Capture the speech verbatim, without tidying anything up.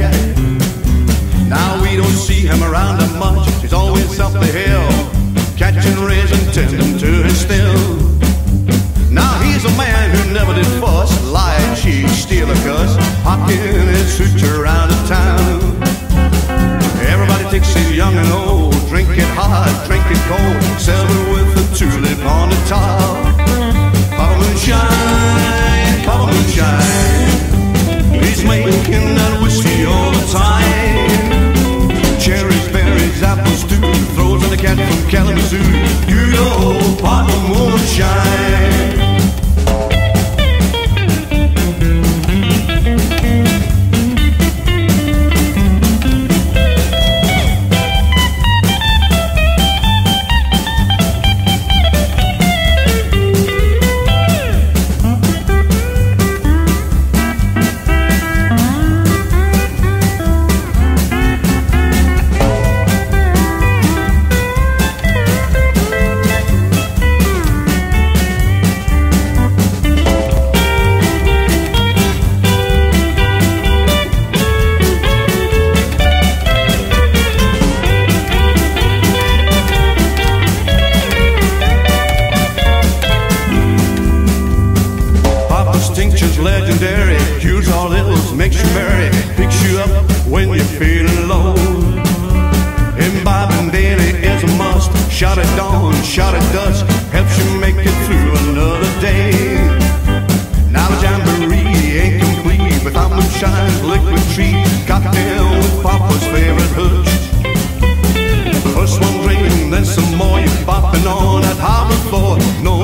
Now we don't see him around that much. He's always up the hill, catching rays and tending to his still. Now he's a man who never did fuss, lie, cheat, steal or cuss, hawking his suits around the town. Everybody takes it young and old, drink it hot, drink it cold, sell it with a tulip on the top. Papa moonshine, Papa moonshine, he's making that whiskey all the time. Cherries, berries, apples too, throws in the cat from Kalamazoo. Good old Papa moonshine. Tincture's legendary, cures all ills, makes you merry, picks you up when you're feeling low. Imbibing daily is a must, shot at dawn, shot at dusk, helps you make it through another day. Now the jamboree ain't complete without moonshine's liquid treat, cocktail with Papa's favorite hooch. First one drinking, then some more, you're bopping on that harbor floor. No